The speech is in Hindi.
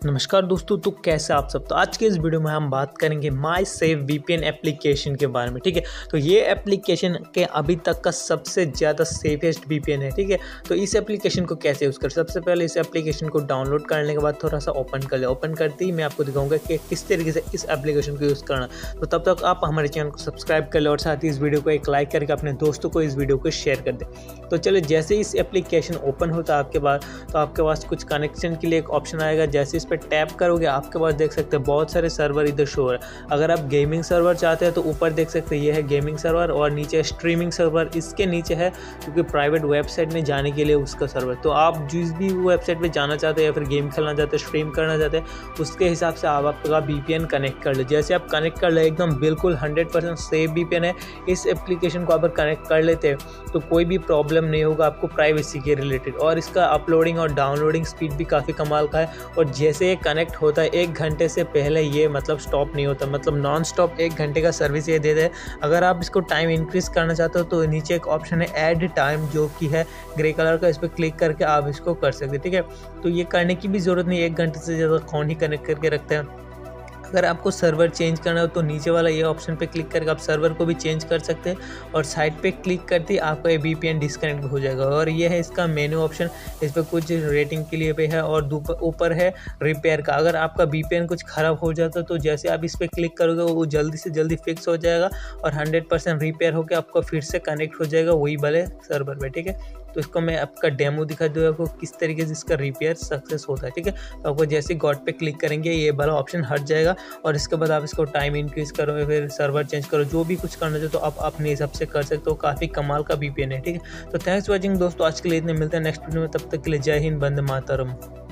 नमस्कार दोस्तों, तो कैसे आप सब। तो आज के इस वीडियो में हम बात करेंगे माई सेफ वीपीएन एप्लीकेशन के बारे में। ठीक है, तो ये एप्लीकेशन के अभी तक का सबसे ज़्यादा सेफेस्ट वीपीएन है। ठीक है, तो इस एप्लीकेशन को कैसे यूज़ कर, सबसे पहले इस एप्लीकेशन को डाउनलोड करने के बाद थोड़ा सा ओपन कर ले। ओपन करते ही मैं आपको दिखाऊंगा कि किस तरीके से इस एप्लीकेशन को यूज़ करना। तो तब तक आप हमारे चैनल को सब्सक्राइब कर ले और साथ ही इस वीडियो को एक लाइक करके अपने दोस्तों को इस वीडियो को शेयर कर दे। तो चलिए, जैसे इस एप्लीकेशन ओपन होता है आपके पास, तो आपके पास कुछ कनेक्शन के लिए एक ऑप्शन आएगा। जैसे इस पर टैप करोगे आपके पास देख सकते हैं बहुत सारे सर्वर इधर शो हो रहा है। अगर आप गेमिंग सर्वर चाहते हैं तो ऊपर देख सकते हैं ये है गेमिंग सर्वर और नीचे स्ट्रीमिंग सर्वर, इसके नीचे है क्योंकि प्राइवेट वेबसाइट में जाने के लिए उसका सर्वर। तो आप जिस भी वेबसाइट पे जाना चाहते हैं या फिर गेम खेलना चाहते हैं, स्ट्रीम करना चाहते हैं, उसके हिसाब से आप आपका वीपीएन कनेक्ट कर ले। जैसे आप कनेक्ट कर ले एकदम बिल्कुल 100% सेफ वीपीएन है। इस एप्लीकेशन को अगर कनेक्ट कर लेते हैं तो कोई भी प्रॉब्लम नहीं होगा आपको प्राइवेसी के रिलेटेड। और इसका अपलोडिंग और डाउनलोडिंग स्पीड भी काफ़ी कमाल का है। और जैसे ये कनेक्ट होता है 1 घंटे से पहले ये मतलब स्टॉप नहीं होता, मतलब नॉन स्टॉप 1 घंटे का सर्विस ये दे दे। अगर आप इसको टाइम इंक्रीज़ करना चाहते हो तो नीचे एक ऑप्शन है ऐड टाइम, जो कि है ग्रे कलर का, इस पर क्लिक करके आप इसको कर सकते हैं। ठीक है, तो ये करने की भी ज़रूरत नहीं, 1 घंटे से ज़्यादा कौन ही कनेक्ट करके रखते हैं। अगर आपको सर्वर चेंज करना हो तो नीचे वाला ये ऑप्शन पे क्लिक करके आप सर्वर को भी चेंज कर सकते हैं और साइड पे क्लिक करते ही आपका ये वीपीएन डिस्कनेक्ट हो जाएगा। और ये है इसका मेन्यू ऑप्शन, इस पर कुछ रेटिंग के लिए पे है और ऊपर है रिपेयर का। अगर आपका वीपीएन कुछ ख़राब हो जाता है तो जैसे आप इस पर क्लिक करोगे वो जल्दी से जल्दी फिक्स हो जाएगा और 100% रिपेयर होकर आपको फिर से कनेक्ट हो जाएगा वही वाले सर्वर पर। ठीक है, तो इसको मैं आपका डेमो दिखा दूँगा आपको किस तरीके से इसका रिपेयर सक्सेस होता है। ठीक है, तो आपको जैसे गॉड पे क्लिक करेंगे ये वाला ऑप्शन हट जाएगा और इसके बाद आप इसको टाइम इंक्रीज़ करो या फिर सर्वर चेंज करो, जो भी कुछ करना चाहो तो आप अपने हिसाब से कर सकते हो। काफ़ी कमाल का वीपीएन है। ठीक है, तो थैंक्स फॉर वॉचिंग दोस्तों, आज के लिए इतने, मिलते हैं नेक्स्ट वीडियो में। तब तक के लिए जय हिंद, वंदे मातरम।